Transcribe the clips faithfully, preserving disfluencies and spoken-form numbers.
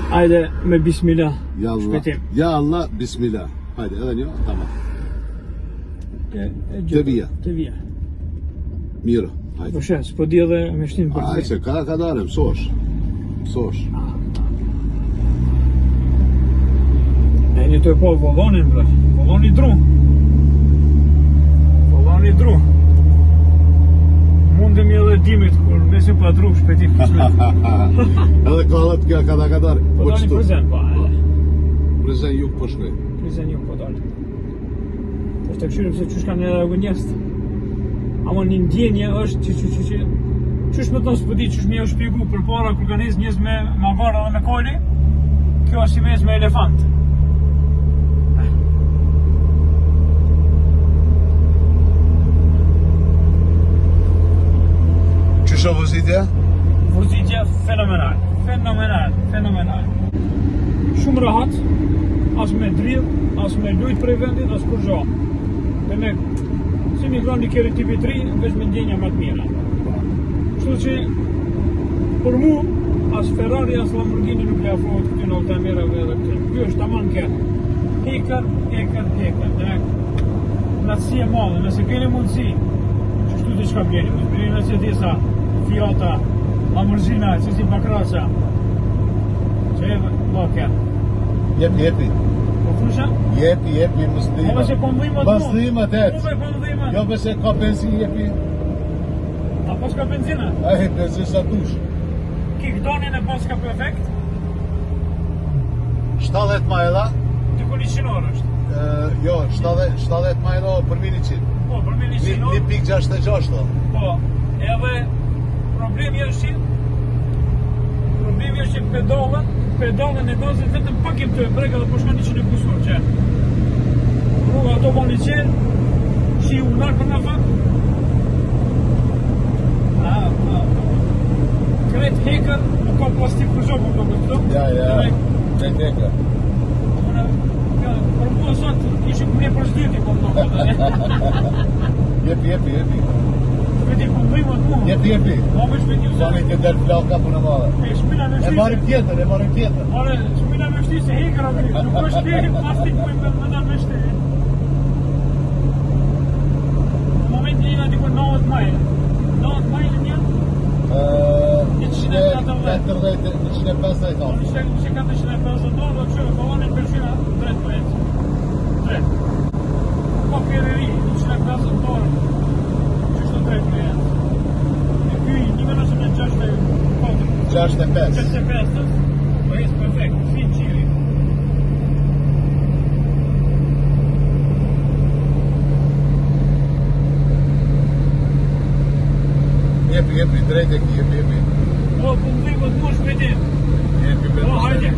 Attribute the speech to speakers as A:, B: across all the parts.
A: Hajde me bismillah.
B: Ja Allah.
A: Shpejtim.
B: Ja Allah, bismillah. Hajde, edhe një, tamam.
A: E- e gjë-
B: Të vija.
A: Të vija.
B: Mirë, hajde.
A: Po shes, po di edhe me shtinë për
B: Hajde, se ka ka dare, mësosh. Mësosh.
A: E një të e po vollonin, bre. Volloni dru. Volloni dru. Mundemi edhe dimit, kur mesin pa dru, shpejtim kismet.
B: Edhe kallet kja ka da ka dare.
A: Po dalin
B: qëtu?
A: prezen, pa.
B: Prezen juk po shkoj.
A: Prezen ju po dalin. Po të këshyrim se qysh kanë edhe gënjest. Ama një ndjenje është që që që që qysh me të nësë pëdi, qysh me jo shpigu për para kur kanë njës me magara dhe me koli, kjo është si mes me elefant.
B: Qysh o vëzitja?
A: Vërzitja fenomenal, fenomenal, fenomenal. Shumë rahat, as me dridh, as me lujt prej vendit, as kur gjo. Dhe me, si mi grani kjeri tipi tri, veç me ndjenja më të mira. Kështu që, për mu, as Ferrari, as Lamborghini nuk le afrohet këty në automerave edhe këty. Kjo është taman kërë. Hekër, hekër, hekër. Dhe natësi e madhe, nëse keni mundësi, që shtu të qka bjeni, mos bjeni nëse disa Fiata, Lamborghina, që si Bakraca, që e do kërë.
B: Jepi, jepi.
A: Po fusha?
B: Jepi, jepi, më së
A: Po
B: dhima.
A: mëse po mdhima të
B: Më së dhima të
A: Po
B: ec.
A: me po mdhima.
B: Jo mëse ka benzin, jepi.
A: A pas ka benzina?
B: A he, benzin sa dush.
A: Kickdonin e pas ka perfekt?
B: shtatëdhjetë majla.
A: Diku njëqind orë është.
B: Uh, jo, shtatëdhjetë majla për mini qit.
A: Po, për me
B: një
A: njëqind orë.
B: pikë gjashtëdhjetë e gjashtë.
A: Po, edhe problemi është që problemi është që pedalën, pedalën e gazit vetëm pak im të e breka dhe po shka njëqind e kusur që rruga ato bani qenë, që i unar për nga fakt. A, a, kret hekër, nuk ka plastik për zhokë, për këto.
B: Ja, ja, kret hekër.
A: Për mua sot, ishë këmëne për shdyti, po më do.
B: Jepi, jepi, jepi.
A: Shpeti, po më dhejmë atë mua.
B: Jepi, jepi.
A: Po me shpeti u
B: Zani të delë flaka për në madhe.
A: E shpina me
B: E
A: shti
B: marim tjetër, e marim tjetër.
A: Ore, shpina me shti se hekër aty. Nuk është hekër plastik për me më dalë me shti. Në moment një diko nëntëdhjetë majë. nëntëdhjetë majë një? njëqind e katërdhjetë.
B: njëqind e pesëdhjetë.
A: Ishte katërqind e pesëdhjetë dorë, do që kolonin përshina drejt për jetë. Drejt. Po kërë ri, njëqind e pesëdhjetë dorë. Qështë drejt për jetë. E kuj, një me nëse me gjashtë e kodër.
B: gjashtëdhjetë e pesë.
A: gjashtëdhjetë e pesë, po jetë perfekt, si në qiri.
B: Jepi, jepi, drejt e ki, jepi, jepi.
A: Po, po më dhejmë të mua shpetit.
B: Jepi,
A: Po,
B: betë.
A: hajde.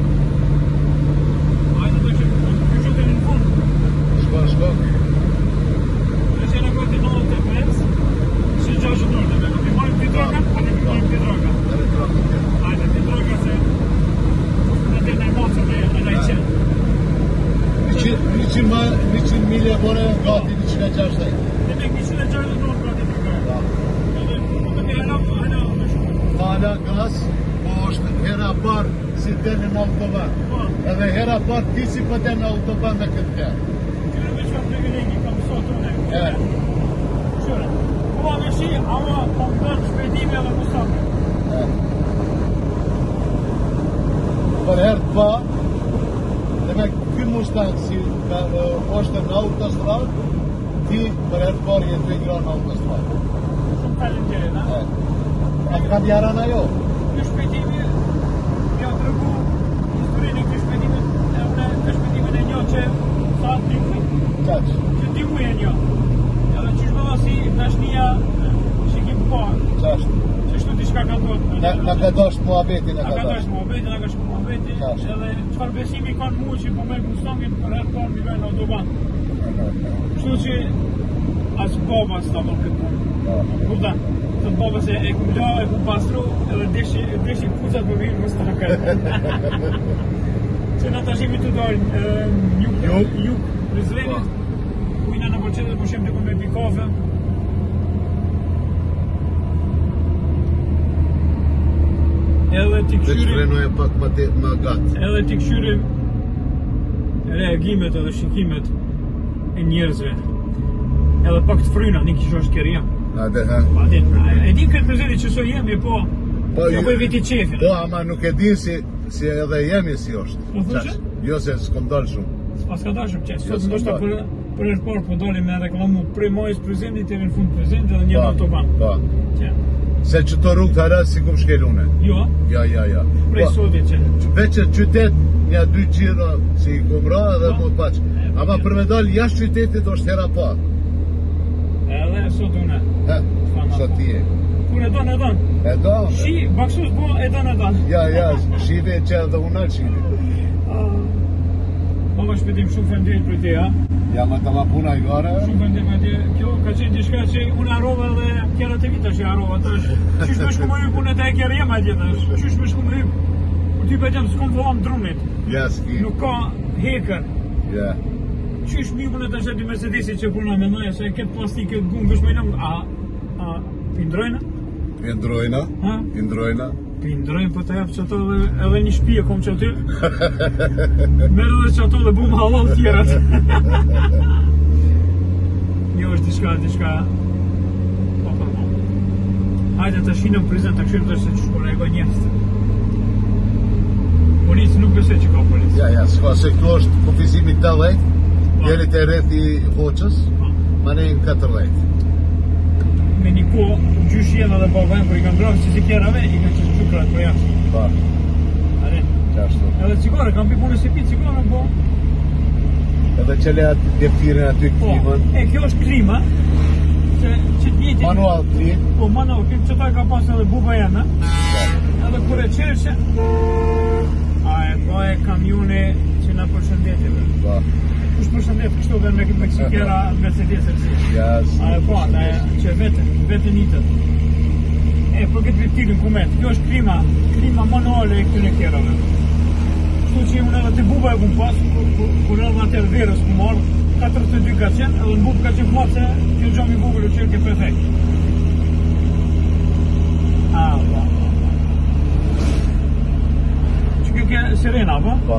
A: Hajde të që, po të kyqët e në fund.
B: Shko, shko.
A: Nëse në këtë nëntëdhjetë e pesë, si gjashtë dorë, dhe me marim të droga, a ne marim të droga. Hajde, të droga se në të në emocën e në i qenë.
B: njëqind milje bore gati njëqind e gjashtëdhjetë.
A: Dhe me njëqind e gjashtë dorë gati të kërë. Edhe, po të mi hala, hala, me shumë.
B: Hala gas, po është hera parë si dene në autoban.
A: Po,
B: Edhe hera parë ti si po dene në autoban me këtë kërë.
A: kërë me shumë privilegji, kam sot të une.
B: E,
A: Shure. Po, me shi, ama po më dërë shpetimi edhe Mustafi.
B: e. Për herë të pa, dhe me ky Mustang si ka, e, është në autostrad, ti për herë të parë jetë të ngra në autostrad.
A: Shumë falenderit, ha?
B: E. A kam jaran ajo?
A: Ky shpejtimi ja tregu historinë e ky shpejtimit e une ky shpejtimin e një që sa dy muaj
B: Qaq.
A: që dy muaj e një edhe që shmëva si dashnia që kim pa
B: Qashtë.
A: që shtu diçka ka thot
B: Në në ka dosht muhabeti, në
A: na
B: ka
A: ka dash
B: dosht.
A: muhabeti, na ka shku muhabeti
B: Qashtë.
A: edhe çfarë besimi kanë mua që po merr Mustangin për herë parë mi vjen në autoban kështu që as baba s'ta bën këtë punë. Kupton? Të baba se e kum la, e kum pastru, edhe deshi, deshi kucat për vinë mos të në kërë. Se në të shimi të dojnë juk,
B: Juk.
A: juk, Rizvenit, ku ina në përqetet për shem të ku me pi kafe. Edhe t'i
B: Veç
A: kshyrim,
B: frenoje pak më te më gat.
A: edhe t'i kshyrim reagimet edhe shikimet e njerëzve. Edhe pak të fryna, një kisho është kërë jam.
B: Hajde, ha.
A: Pa din, e din këtë prezenti që so jemi, po,
B: Po,
A: jo po e veti qefin.
B: Po, ama nuk e din si, si edhe jemi si është.
A: Po thoshe?
B: Jo se s'kom dalë shumë.
A: Pas ka dashëm që,
B: Jo,
A: sot
B: s'kom
A: ndoshta për,
B: dalë.
A: për herë parë po dalim me reklamu prej majës prezenti deri në fund prezenti edhe një
B: Po,
A: autoban.
B: Po.
A: Që,
B: Se që të rrugë të haras si kum shkelune.
A: jo,
B: Ja, ja, ja.
A: prej
B: Po,
A: sotit që.
B: veç e qytet, një dy gjira si i kum ra dhe
A: Po.
B: më paq. Ama për me dalë jashtë qytetit është hera pa.
A: Edhe sot une.
B: Ha,
A: Fana.
B: sa ti e.
A: Kur e don, e don.
B: E do?
A: Shi, baksus po, e don, e don.
B: Ja, ja, shive që edhe una shive.
A: Baba shpetim shumë fënderit për te, ha?
B: Ja, ma të ma puna i gare.
A: Shumë fënderit për te. Kjo ka qenë diçka që unë harova dhe kjera të vita që harova tash. Qysh me shku më hyp, unë e ta e kjera jema atje tash. Qysh me shku më hyp. Kur ty për gjemë s'kom vëllam drumit.
B: Ja, s'ki.
A: Nuk ka hekër.
B: Ja.
A: Qysh mi unë tash aty Mercedesi që puna me noja, se këtë plastike gungësh me lëmë. A, a, pindrojna?
B: Indrojna.
A: Ha?
B: Indrojna.
A: Pindrojnë po të jap që ato dhe edhe një shtëpi e kom që aty. Merë edhe që ato dhe bum halal tjerat. Jo është diçka, diçka. Po për mo. Hajde të shinëm prizën të këshirë të se që shkore e go njerës. Policë nuk besoj që ka policë.
B: Ja, ja, s'ka, se këtu është kufizimi të lejt, jerit e rrethi hoqës, ma ne në katër lejt.
A: Me një ko, gjysh jenë edhe babajnë, kur i kam grafë që si kjerave, i kam qështë qukrat për jashtë.
B: Pa,
A: Are.
B: qashtu.
A: Edhe cigare, kam pi punë se pi cigare, po.
B: Edhe që le aty djeptirin aty
A: Po,
B: klimën,
A: e kjo është klima, që që t'jetin...
B: manual klim,
A: Po, manual, kjo që ta ka pas edhe buba jena, edhe kur e qërëshe, a e pa e kamione që na përshëndetje.
B: pa,
A: Kush përshëndet kështu dhe me Meksikera Mercedes-e si.
B: ja,
A: A e pa, da e që vete, vete njëtët. E, për këtë vetirin kumet, kjo është klima, klima manuale e këtyre kjerave. Kështu që unë edhe të buba e kum pas, kur- kur- kur edhe atër verës ku marrë, katërdhjetë e dy ka qenë, edhe në bubë ka qenë flatë se kjo gjami bubër u qërë ke perfekt. A, pa, pa, pa. Që kjo ke sirena, pa?
B: pa.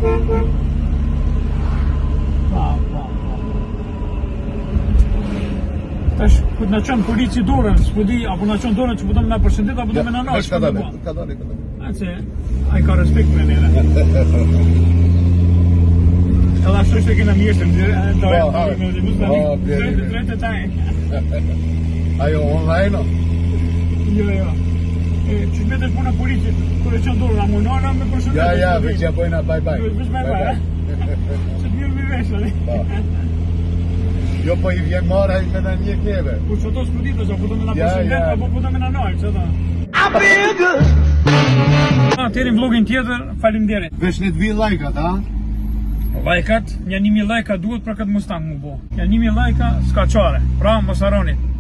A: Pa, pa, pa. Tash, ku t'na qënë polici dorën, s'po di, apo na qënë dorën që po do me na përshëndet, apo do me na
B: Ja,
A: nash,
B: ka
A: po
B: dale,
A: do
B: ka dale, ka dale.
A: A që, a i ka respekt me nere. Edhe ashtu është e kena mjeshtëm, dojë, dojë,
B: Po, ha.
A: dojë, dojë,
B: Po, bjeri,
A: dojë,
B: bjeri.
A: drejtë e taj.
B: Ajo online, o?
A: Jo, jo. E, që shmetesh puna policit, kur e qënë dorën, a më nana me përshëndet.
B: Ja, ja, veç ja bojna bye bye.
A: Jo, veç bye bye, që t'mirë mi vesh, ali.
B: Po. Jo, po i vjen marra i me në një kneve.
A: Kur që ato s'pëditës, apo do me na
B: Ja,
A: përshëndet,
B: ja.
A: apo po do me na nalë, që ta. Atëri në vlogin tjetër, faleminderit.
B: Veç në të vi lajkat, ha?
A: Lajkat, një një mijë lajka duhet për këtë Mustang mu bo. Një një mijë lajka s'ka qare, pra mos harroni.